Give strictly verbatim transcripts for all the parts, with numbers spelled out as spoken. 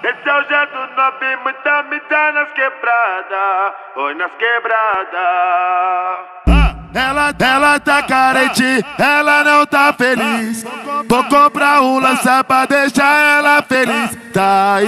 Esse é o jeito novinho, muita mídia nas quebradas, oi nas quebradas. Ela, ela tá carente, ela não tá feliz. Vou comprar um lança pra deixar ela feliz. Thaís,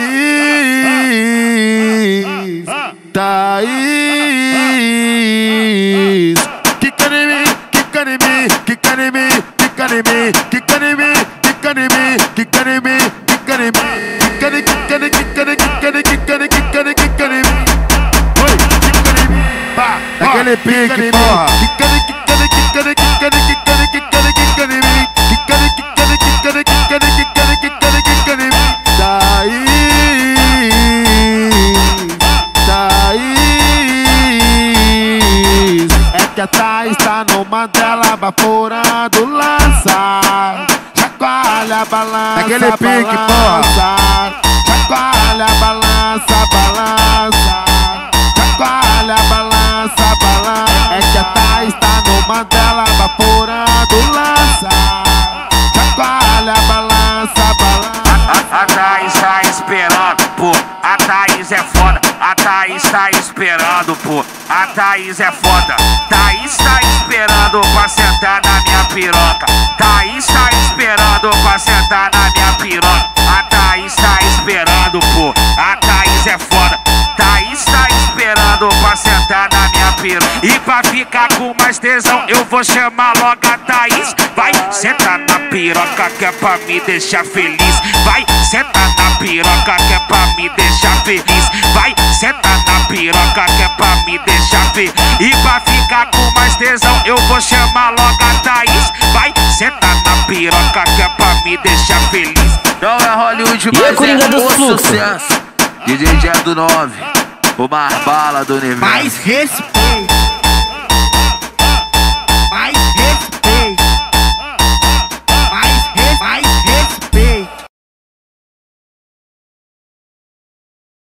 Thaís. Quica em mim, quica em mim, quica em mim, quica em mim, quica em mim, quica em mim, quica em mim, quica em mim. Quica em, quica em, quica em, quica em, quica em, quica em, quica em mim. Oi, quica em mim, pá, daquele pique, porra. Quica em, quica em, quica em, quica em, quica em, quica em, quica em mim. Quica em, quica em, quica em, quica em, quica em, quica em, quica em mim. Thaís, Thaís. É que a Thaís tá numa dela baforando lança. Chacoalha, balança, aquele pique, porra. Chacoalha, balança, balança. Chacoalha, balança, balança. É que a Thaís tá numa dela vaporando lança. Chacoalha, balança, balança. A, a Thaís tá esperando, pô. A Thaís é foda. A Thaís tá esperando, pô. A Thaís é foda. Thaís tá esperando pra sentar na minha piroca. Thaís tá esperando pra sentar na minha piroca. A Thaís tá esperando, pô. A Thaís é foda. Thaís tá esperando pra sentar na minha piroca. E pra ficar com mais tesão eu vou chamar logo a Thaís. Vai sentar na piroca que é pra me deixar feliz. Vai sentar na piroca que é pra me deixar feliz. Vai sentar na piroca que é pra me deixar feliz. E pra ficar com mais tesão eu vou chamar logo a Thaís. Vai sentar na piroca que é pra me deixar feliz. Não é Hollywood, mas é o sucesso. D J Jet do nove, o mais bala do universo. Mais respeito.